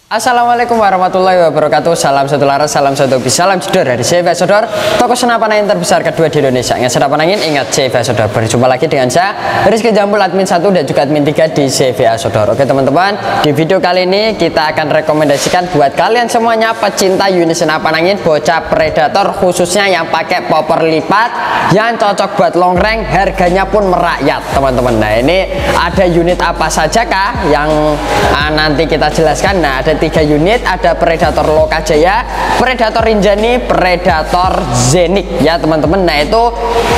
Assalamualaikum warahmatullahi wabarakatuh. Salam satu laras, salam satu bis, salam jedor dari CV Sodor, toko senapan angin terbesar kedua di Indonesia. Yang senapan angin ingat CV Sodor. Berjumpa lagi dengan saya Rizky Jambul, admin 1 dan juga admin 3 di CV Sodor. Oke teman-teman, di video kali ini kita akan rekomendasikan buat kalian semuanya pecinta unit senapan angin bocah predator, khususnya yang pakai popper lipat, yang cocok buat long range, harganya pun merakyat teman-teman. Nah ini ada unit apa saja kah yang nanti kita jelaskan. Nah ada 3 unit, ada Predator Lokajaya, Predator Rinjani, Predator Zenik ya teman-teman. Nah itu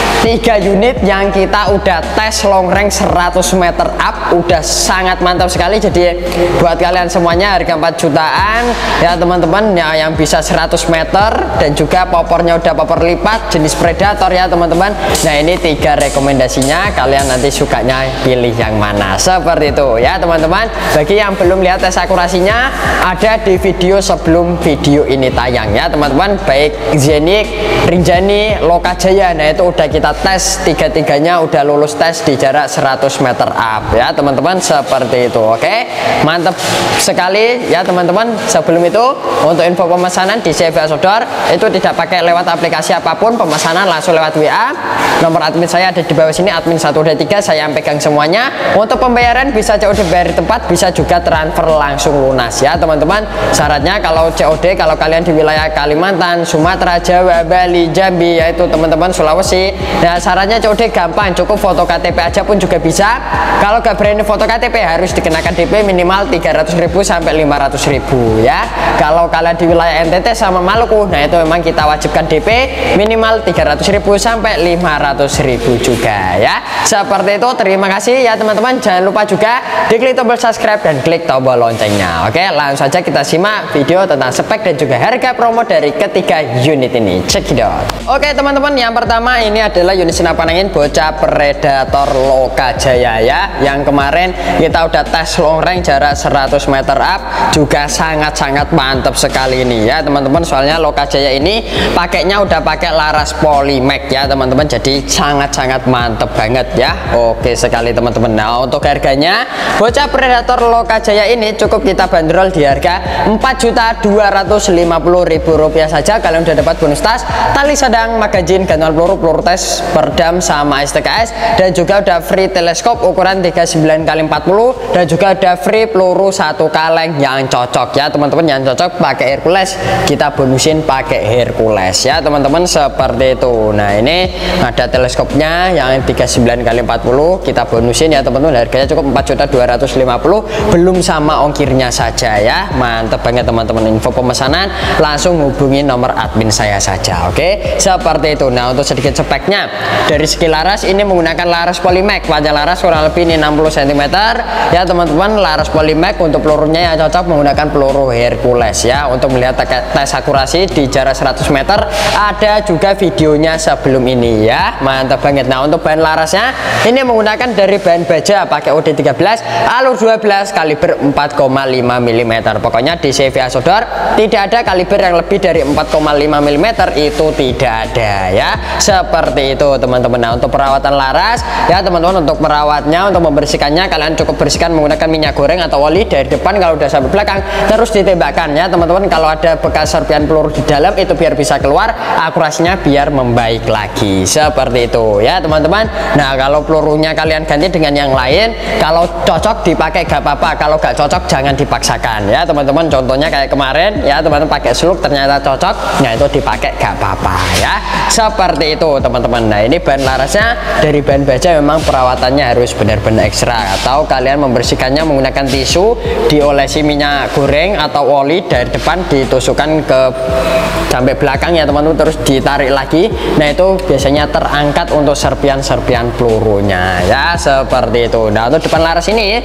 3 unit yang kita udah tes long range 100 meter up, udah sangat mantap sekali. Jadi buat kalian semuanya harga 4 jutaan ya teman-teman ya, yang bisa 100 meter dan juga popornya udah popor lipat jenis Predator ya teman-teman. Nah ini 3 rekomendasinya, kalian nanti sukanya pilih yang mana, seperti itu ya teman-teman. Bagi yang belum lihat tes akurasinya, ada di video sebelum video ini tayang ya teman-teman, baik Zenik, Rinjani, Lokajaya. Nah itu udah kita tes, tiga-tiganya udah lulus tes di jarak 100 meter up ya teman-teman, seperti itu. Oke, mantap sekali ya teman-teman. Sebelum itu, untuk info pemesanan di CV Sodor itu tidak pakai lewat aplikasi apapun, pemesanan langsung lewat WA. Nomor admin saya ada di bawah sini, admin 1 dan 3, saya yang pegang semuanya. Untuk pembayaran bisa COD bayar di tempat, bisa juga transfer langsung lunas ya teman-teman. Syaratnya kalau COD, kalau kalian di wilayah Kalimantan, Sumatera, Jawa, Bali, Jambi, yaitu teman-teman Sulawesi, nah syaratnya COD gampang, cukup foto KTP aja pun juga bisa. Kalau gak berani foto KTP harus dikenakan DP minimal 300.000 sampai 500.000 ya. Kalau kalian di wilayah NTT sama Maluku, nah itu memang kita wajibkan DP minimal 300.000 sampai 500.000 juga ya. Seperti itu, terima kasih ya teman-teman. Jangan lupa juga diklik tombol subscribe dan klik tombol loncengnya. Oke, langsung saja kita simak video tentang spek dan juga harga promo dari ketiga unit ini. Check it out. Oke teman-teman, yang pertama ini adalah unit senapan angin bocah Predator Lokajaya ya, yang kemarin kita udah tes long range jarak 100 meter up, juga sangat-sangat mantap sekali ini ya teman-teman. Soalnya Lokajaya ini pakainya udah pakai laras Polymax ya teman-teman, jadi sangat-sangat mantap banget ya. Oke sekali teman-teman. Nah untuk harganya bocah Predator Lokajaya ini cukup kita bandrol di harga Rp4.250.000 saja. Kalian udah dapat bonus tas, tali sadang, magazin, gantungan peluru, peluru tes, perdam sama STKS, dan juga udah free teleskop ukuran 39x40, dan juga ada free peluru 1 kaleng yang cocok ya teman-teman. Yang cocok pakai Hercules, kita bonusin pakai Hercules ya teman-teman, seperti itu. Nah ini ada teleskopnya yang 39x40, kita bonusin ya teman-teman. Harganya cukup Rp4.250.000 belum sama ongkirnya saja ya. Mantap banget teman-teman. Info pemesanan langsung hubungi nomor admin saya saja. Oke, seperti itu. Nah untuk sedikit speknya, dari segi laras ini menggunakan laras Polymax, panjang laras kurang lebih ini 60 cm ya teman-teman. Laras Polymax, untuk pelurunya yang cocok menggunakan peluru Hercules ya. Untuk melihat tes akurasi di jarak 100 meter ada juga videonya sebelum ini ya. Mantap banget. Nah untuk bahan larasnya ini menggunakan dari bahan baja, pakai OD13 alur 12 kaliber 4,5 mm. Pokoknya di CV Sodor tidak ada kaliber yang lebih dari 4,5 mm, itu tidak ada ya. Seperti itu teman-teman. Nah untuk perawatan laras ya teman-teman, untuk merawatnya, untuk membersihkannya, kalian cukup bersihkan menggunakan minyak goreng atau oli dari depan kalau udah sampai belakang, terus ditembakkan ya teman-teman. Kalau ada bekas serpian peluru di dalam itu biar bisa keluar, akurasinya biar membaik lagi, seperti itu ya teman-teman. Nah kalau pelurunya kalian ganti dengan yang lain, kalau cocok dipakai gak apa-apa, kalau gak cocok jangan dipaksakan ya teman-teman. Contohnya kayak kemarin ya teman-teman, pakai slug ternyata cocok, nah itu dipakai gak apa-apa ya, seperti itu teman-teman. Nah ini bahan larasnya dari bahan baja, memang perawatannya harus benar-benar ekstra. Atau kalian membersihkannya menggunakan tisu, diolesi minyak goreng atau oli dari depan, ditusukkan ke sampai belakang ya teman-teman, terus ditarik lagi. Nah itu biasanya terangkat untuk serpian-serpian pelurunya ya, seperti itu. Nah untuk depan laras ini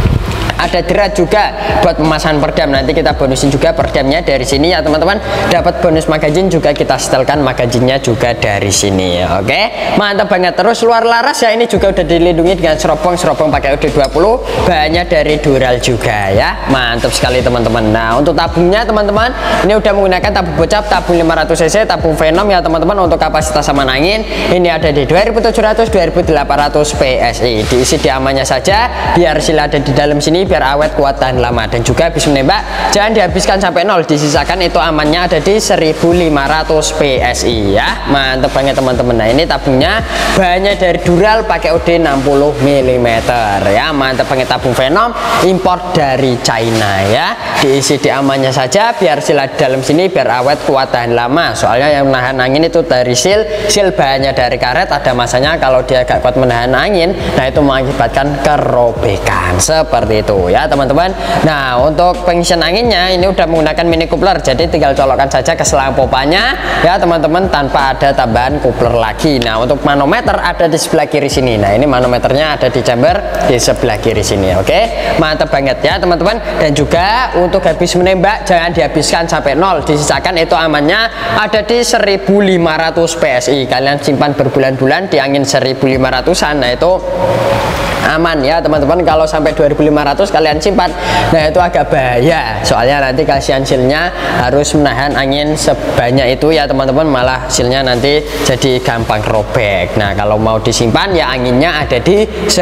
ada drat juga buat pemasangan perdam, nanti kita bonusin juga perdamnya dari sini ya teman-teman. Dapat bonus magazin juga, kita setelkan magazinnya juga dari sini. Oke, mantap banget. Terus luar laras ya ini juga udah dilindungi dengan serobong pakai OD20, bahannya dari Dural juga ya. Mantap sekali teman-teman. Nah untuk tabungnya teman-teman, ini udah menggunakan tabung bocap, tabung 500 cc, tabung Venom ya teman-teman. Untuk kapasitas aman angin ini ada di 2700 2800 PSI. Diisi di amannya saja, biar sila ada di dalam sini, biar awet kuat tahan lama. Dan juga habis menembak jangan dihabiskan sampai nol, disisakan itu amannya ada di 1500 PSI ya. Mantep banget teman-teman. Nah ini tabungnya bahannya dari Dural, pakai OD 60 mm ya. Mantep banget tabung Venom import dari China ya. Diisi di amannya saja biar seal di dalam sini biar awet kuat tahan lama. Soalnya yang menahan angin itu dari seal bahannya dari karet, ada masanya kalau dia gak kuat menahan angin, nah itu mengakibatkan kerobekan seperti itu ya teman-teman. Nah untuk pengisian anginnya ini udah menggunakan mini coupler, jadi tinggal colokkan saja ke selang pompanya ya teman-teman, tanpa ada tambahan coupler lagi. Nah untuk manometer ada di sebelah kiri sini. Nah ini manometernya ada di chamber di sebelah kiri sini. Oke, mantap banget ya teman-teman. Dan juga untuk habis menembak jangan dihabiskan sampai nol, disisakan itu amannya ada di 1500 PSI. Kalian simpan berbulan-bulan di angin 1500-an, nah itu aman ya teman-teman. Kalau sampai 2500 kalian simpan, nah itu agak bahaya, soalnya nanti kasihan silnya harus menahan angin sebanyak itu ya teman-teman, malah silnya nanti jadi gampang robek. Nah kalau mau disimpan ya anginnya ada di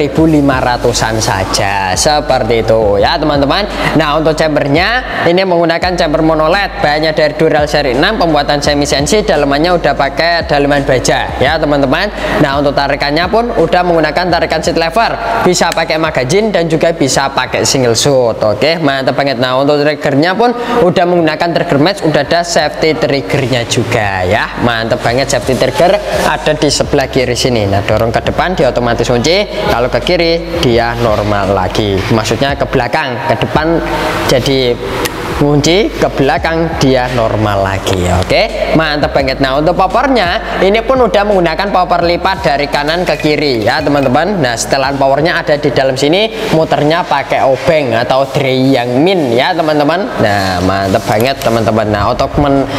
1500-an saja seperti itu ya teman-teman. Nah untuk chambernya ini menggunakan chamber monoled, bahannya dari Dural seri 6, pembuatan semi sensi, dalemannya udah pakai daleman baja ya teman-teman. Nah untuk tarikannya pun udah menggunakan tarikan seat lever, bisa pakai magazine dan juga bisa pakai single shoot. Oke, mantap banget. Nah untuk triggernya pun udah menggunakan trigger match, udah ada safety triggernya juga ya. Mantap banget, safety trigger ada di sebelah kiri sini. Nah dorong ke depan dia otomatis kunci, kalau ke kiri dia normal lagi, maksudnya ke belakang, ke depan jadi kunci, ke belakang dia normal lagi. Oke, mantap banget. Nah untuk powernya ini pun udah menggunakan power lipat dari kanan ke kiri ya teman-teman. Nah setelan powernya ada di dalam sini, muternya pakai obeng atau dray yang min ya teman-teman. Nah mantap banget teman-teman. Nah untuk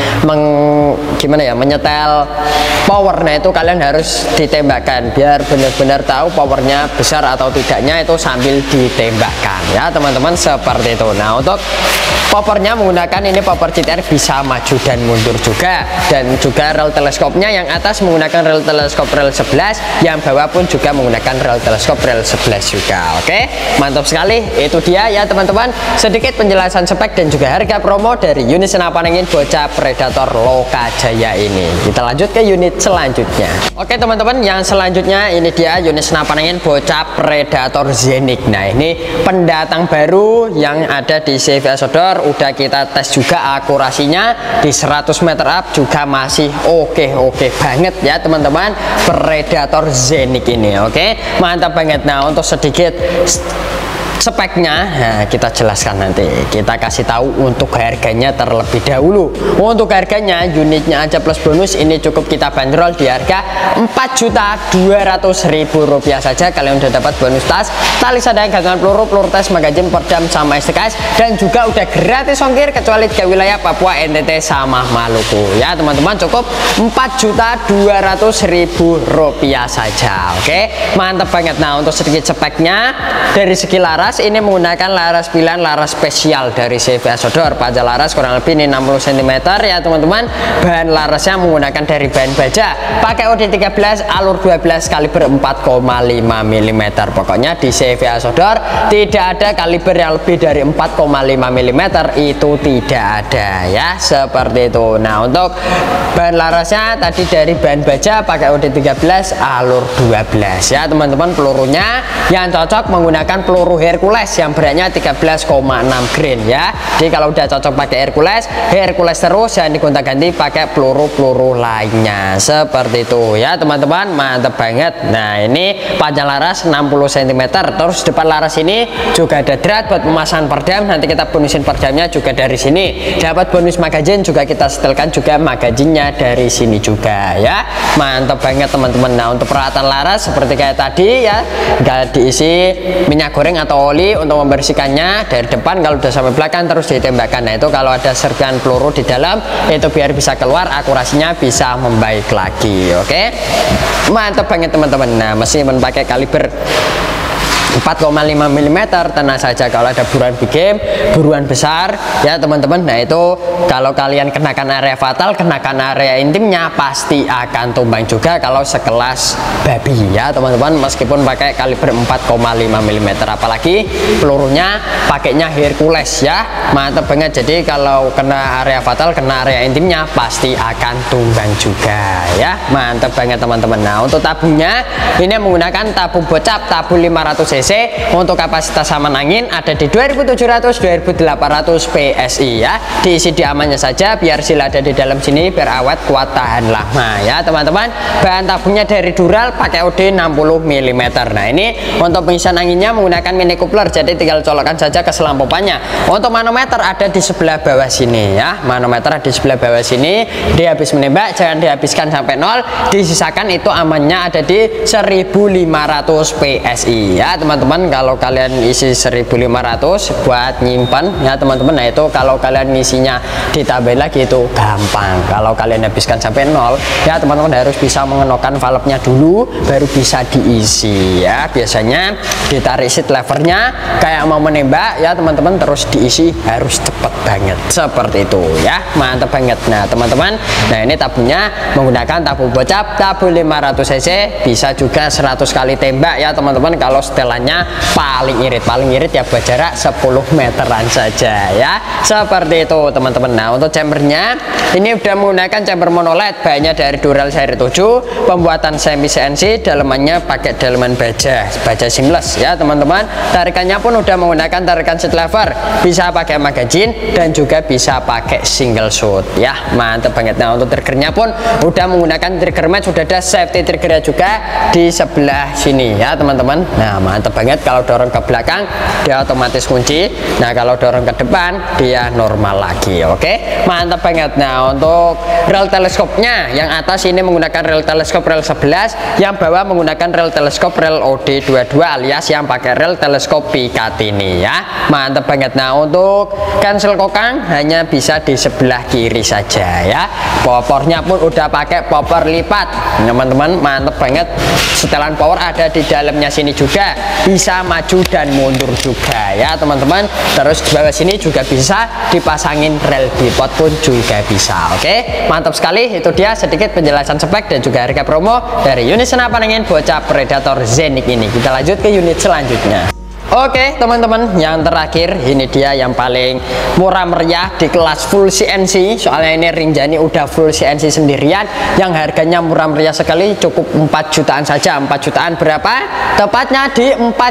gimana ya menyetel powernya itu kalian harus ditembakkan biar benar-benar tahu powernya besar atau tidaknya itu sambil ditembakkan ya teman-teman, seperti itu. Nah untuk powernya menggunakan ini power GTR, bisa maju dan mundur juga, dan juga rel teleskopnya yang atas menggunakan rel teleskop rel 11, yang bawah pun juga menggunakan rel teleskop rel 11 juga. Oke, mantap sekali. Itu dia ya teman-teman, sedikit penjelasan spek dan juga harga promo dari unit senapan angin bocah Predator Lokajaya ini. Kita lanjut ke unit selanjutnya. Oke teman-teman, yang selanjutnya ini dia unit senapan angin bocah Predator Zenix. Nah ini pendatang baru yang ada di CV Sodor, udah kita tes juga akurasinya di 100 meter up juga masih oke banget ya teman-teman, Predator Zenix ini. Oke, mantap banget. Nah untuk sedikit speknya, nah, kita jelaskan nanti, kita kasih tahu untuk harganya terlebih dahulu. Untuk harganya unitnya aja plus bonus ini cukup kita bandrol di harga Rp4.200.000 saja. Kalian udah dapat bonus tas, tali sadang, gantungan peluru, peluru tes, magazin, perdam sama STKS, dan juga udah gratis ongkir kecuali ke wilayah Papua, NTT sama Maluku ya teman-teman. Cukup Rp4.200.000 saja. Oke, mantap banget. Nah untuk sedikit speknya, dari segi laras ini menggunakan laras pilihan, laras spesial dari CV Sodor. Panjang laras kurang lebih ini 60 cm ya teman-teman. Bahan larasnya menggunakan dari bahan baja, pakai OD 13, alur 12, kaliber 4,5 mm. Pokoknya di CV Sodor tidak ada kaliber yang lebih dari 4,5 mm, itu tidak ada ya, seperti itu. Nah untuk bahan larasnya tadi dari bahan baja, pakai OD 13, alur 12 ya teman-teman. Pelurunya yang cocok menggunakan peluru Hercules yang beratnya 13,6 grain ya. Jadi kalau udah cocok pakai Hercules terus, jangan digonta-ganti pakai peluru-peluru lainnya, seperti itu ya teman-teman. Mantap banget. Nah ini panjang laras 60 cm, terus depan laras ini juga ada drat buat pemasangan perdam, nanti kita bonusin perdamnya juga dari sini. Dapat bonus magazine juga, kita setelkan juga magazinnya dari sini juga ya. Mantap banget teman-teman. Nah untuk peralatan laras seperti kayak tadi ya, nggak diisi minyak goreng atau oli untuk membersihkannya dari depan, kalau udah sampai belakang terus ditembakkan. Nah itu kalau ada serpihan peluru di dalam itu biar bisa keluar, akurasinya bisa membaik lagi. Oke, mantap banget teman-teman. Nah meskipun pakai kaliber 4,5 mm. Tenang saja kalau ada buruan big game, buruan besar ya teman-teman. Nah itu kalau kalian kenakan area fatal, kenakan area intimnya pasti akan tumbang juga kalau sekelas babi ya teman-teman, meskipun pakai kaliber 4,5 mm. Apalagi pelurunya pakainya Hercules ya, mantap banget. Jadi kalau kena area fatal, kena area intimnya pasti akan tumbang juga ya, mantap banget teman-teman. Nah untuk tabungnya ini menggunakan tabung bocap, tabung 500 cc. Untuk kapasitas saman angin ada di 2700-2800 PSI ya. Diisi di amannya saja, biar sil ada di dalam sini, biar awet, kuat, tahan lama ya teman-teman. Bahan tabungnya dari Dural, pakai OD 60 mm. Nah ini untuk pengisian anginnya menggunakan mini coupler, jadi tinggal colokkan saja ke selang pompanya. Untuk manometer ada di sebelah bawah sini ya, manometer ada di sebelah bawah sini. Dia habis menembak jangan dihabiskan sampai 0, disisakan itu amannya ada di 1500 PSI ya teman-teman. Kalau kalian isi 1500 buat nyimpan ya teman-teman, nah itu kalau kalian ngisinya ditambahin lagi itu gampang. Kalau kalian habiskan sampai 0 ya teman-teman, harus bisa mengenokkan valve-nya dulu baru bisa diisi ya. Biasanya ditarik seat levernya kayak mau menembak ya teman-teman, terus diisi harus cepet banget seperti itu ya, mantap banget. Nah teman-teman, nah ini tabungnya menggunakan tabung bocap, tabung 500 cc, bisa juga 100 kali tembak ya teman-teman. Kalau setelannya paling irit ya buat jarak 10 meteran saja ya, seperti itu teman-teman. Nah untuk chambernya ini udah menggunakan chamber monoled, bahannya dari Dural seri 7, pembuatan semi CNC, dalemannya pakai daleman baja seamless ya teman-teman. Tarikannya pun udah menggunakan tarikan seat lever, bisa pakai magazine dan juga bisa pakai single shoot ya, mantap banget. Nah untuk triggernya pun udah menggunakan trigger match, sudah ada safety triggernya juga di sebelah sini ya teman-teman. Nah mantap banget, kalau dorong ke belakang dia otomatis kunci, nah kalau dorong ke depan dia normal lagi. Oke, mantap banget. Nah untuk rel teleskopnya yang atas ini menggunakan rel teleskop rel 11, yang bawah menggunakan rel teleskop rel OD22 alias yang pakai rel teleskop Picatinny ya, mantap banget. Nah untuk cancel kokang hanya bisa di sebelah kiri saja ya. Powernya pun udah pakai power lipat teman-teman, mantap banget. Setelan power ada di dalamnya sini juga, bisa maju dan mundur juga ya teman-teman. Terus di bawah sini juga bisa dipasangin rel bipod pun juga bisa. Oke, mantap sekali. Itu dia sedikit penjelasan spek dan juga harga promo dari unit senapan angin bocap Predator Zenic ini. Kita lanjut ke unit selanjutnya. Oke teman-teman, yang terakhir ini dia yang paling murah meriah di kelas full CNC. Soalnya ini Rinjani udah full CNC sendirian, yang harganya murah meriah sekali, cukup 4 jutaan saja. 4 jutaan berapa? Tepatnya di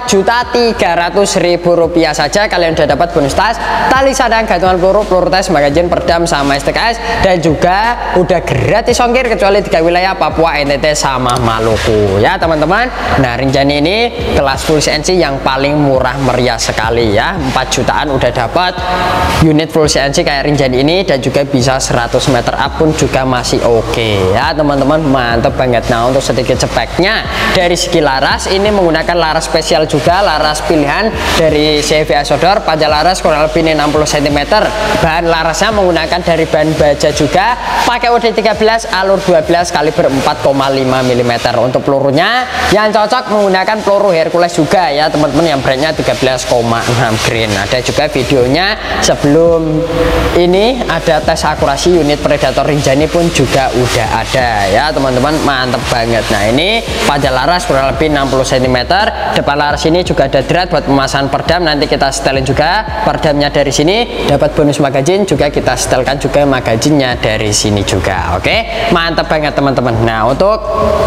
4.300.000 rupiah saja kalian udah dapat bonus tas, tali sadang, gantungan peluru, peluru tes, magazin, perdam sama STKS, dan juga udah gratis ongkir kecuali 3 wilayah, Papua, NTT sama Maluku ya teman-teman. Nah Rinjani ini kelas full CNC yang paling murah meriah sekali ya, 4 jutaan udah dapat unit full CNC kayak Rinjani ini, dan juga bisa 100 meter up pun juga masih oke ya teman-teman, mantep banget. Nah untuk sedikit speknya dari segi laras, ini menggunakan laras spesial juga, laras pilihan dari CV Asodor, panjang laras kurang lebih 60 cm. Bahan larasnya menggunakan dari bahan baja juga, pakai OD 13, alur 12, kaliber 4,5 mm. Untuk pelurunya yang cocok menggunakan peluru Hercules juga ya teman-teman, yang brandnya 13,6 grain. Ada juga videonya sebelum ini, ada tes akurasi unit Predator Rinjani pun juga udah ada ya teman-teman, mantep banget. Nah ini panjang laras kurang lebih 60 cm, depan laras ini juga ada drat buat pemasangan perdam, nanti kita setelin juga perdamnya dari sini, dapat bonus magazine juga, kita setelkan juga magazinnya dari sini juga. Oke, mantep banget teman-teman. Nah untuk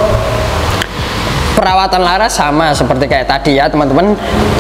perawatan laras sama seperti kayak tadi ya teman-teman,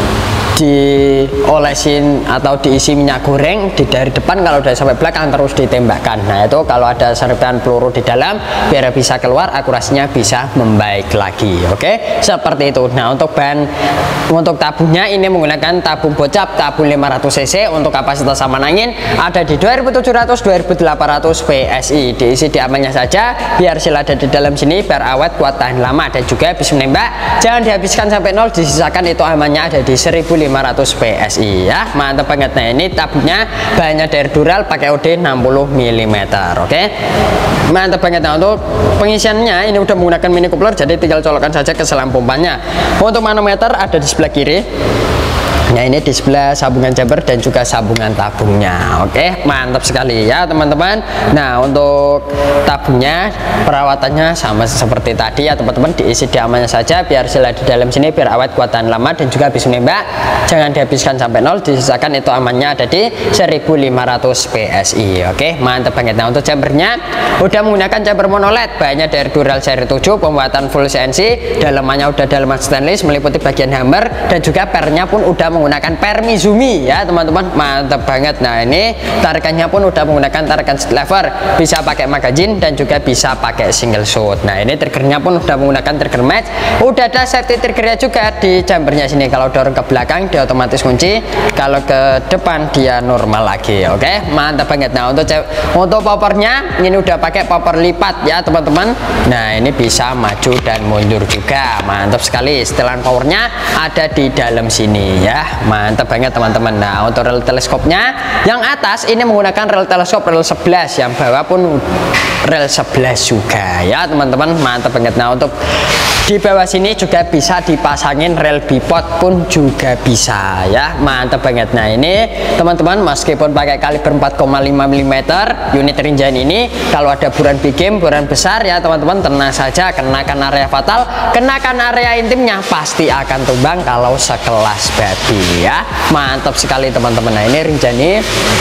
diolesin atau diisi minyak goreng dari depan, kalau udah sampai belakang terus ditembakkan. Nah itu kalau ada serpihan peluru di dalam biar bisa keluar, akurasinya bisa membaik lagi. Oke, seperti itu. Nah untuk bahan, untuk tabungnya ini menggunakan tabung bocap, tabung 500 cc. Untuk kapasitas saman angin ada di 2700-2800 PSI. Diisi di amannya saja, biar sil ada di dalam sini, biar awet, kuat, tahan lama, dan juga bisa menembak. Jangan dihabiskan sampai 0, disisakan itu amannya ada di 1500 1500 PSI ya, mantap banget. Nah ini tabungnya banyak dari Dural, pakai OD 60 mm. Oke, mantap banget. Nah untuk pengisiannya ini udah menggunakan mini coupler, jadi tinggal colokkan saja ke selang pompanya. Untuk manometer ada di sebelah kiri. Nah ini di sebelah sambungan jumper dan juga sambungan tabungnya. Oke, mantap sekali ya teman-teman. Nah untuk tabungnya perawatannya sama seperti tadi ya teman-teman, diisi di amannya saja biar sila di dalam sini biar awet, kuat tahan lama, dan juga habis nembak jangan dihabiskan sampai nol, disisakan itu amannya ada di 1500 PSI. Oke, mantap banget. Nah untuk jumpernya udah menggunakan jumper monoled banyak dari Dural seri 7, pembuatan full CNC, dalamannya udah dalaman stainless meliputi bagian hammer, dan juga pernya pun udah menggunakan per Mizumi ya teman-teman, mantap banget. Nah ini tarikannya pun udah menggunakan tarikan seat lever, bisa pakai magazine dan juga bisa pakai single shot. Nah ini triggernya pun udah menggunakan trigger match, udah ada safety triggernya juga di jumpernya sini. Kalau dorong ke belakang dia otomatis kunci, kalau ke depan dia normal lagi. Oke, mantap banget. Nah untuk powernya ini udah pakai power lipat ya teman-teman. Nah ini bisa maju dan mundur juga, mantap sekali. Setelan powernya ada di dalam sini ya, mantap banget teman-teman. Nah untuk rel teleskopnya yang atas ini menggunakan rel teleskop rel 11, yang bawah pun rel 11 juga ya teman-teman, mantap banget. Nah untuk di bawah sini juga bisa dipasangin rel bipod pun juga bisa ya, mantap banget. Nah ini teman-teman meskipun pakai kaliber 4,5 mm unit rinjani ini, kalau ada buran big game, buran besar ya teman-teman, tenang saja, kenakan area fatal, kenakan area intimnya pasti akan tumbang kalau sekelas babi ya, mantap sekali teman-teman. Nah ini rinjani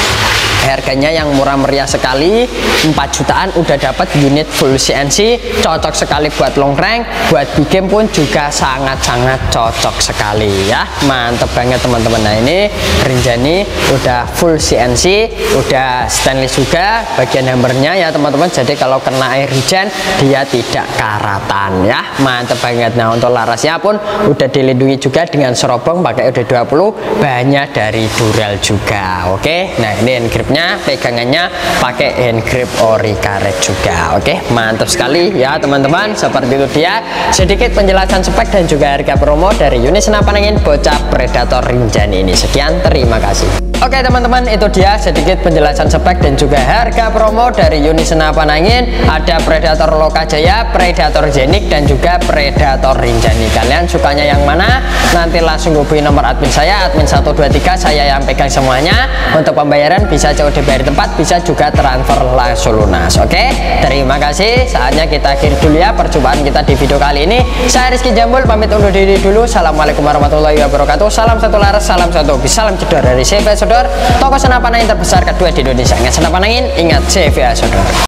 harganya yang murah meriah sekali, 4 jutaan udah dapat unit full CNC, cocok sekali buat long rank, buat big game pun juga sangat-sangat cocok sekali ya, mantap banget teman-teman. Nah ini rinjani udah full CNC, udah stainless juga bagian hammernya ya teman-teman, jadi kalau kena air hujan dia tidak karatan ya, mantap banget. Nah untuk larasnya pun udah dilindungi juga dengan serobong pakai OD20 banyak dari Dural juga. Oke, nah ini hand gripnya, pegangannya pakai hand grip ori karet juga. Oke, mantap sekali ya teman-teman. Seperti itu dia sedikit penjelasan spek dan juga harga promo dari unit senapan angin bocah Predator Rinjani ini. Sekian, terima kasih. Oke teman-teman, itu dia sedikit penjelasan spek dan juga harga promo dari unit senapan angin. Ada Predator Lokajaya, Predator Zenik, dan juga Predator Rinjani. Kalian sukanya yang mana? Nanti langsung hubungi nomor admin saya, admin 123, saya yang pegang semuanya. Untuk pembayaran bisa COD bayar tempat, bisa juga transfer langsung lunas. Oke, terima kasih. Saatnya kita akhiri dulu ya perjumpaan kita di video kali ini. Saya Rizky Jambul pamit undur diri dulu. Assalamualaikum warahmatullahi wabarakatuh. Salam satu laras, salam satu hobi, salam jedor dari CV Sodor, toko senapan angin terbesar kedua di Indonesia. Ingat senapan angin, ingat CV Sodor.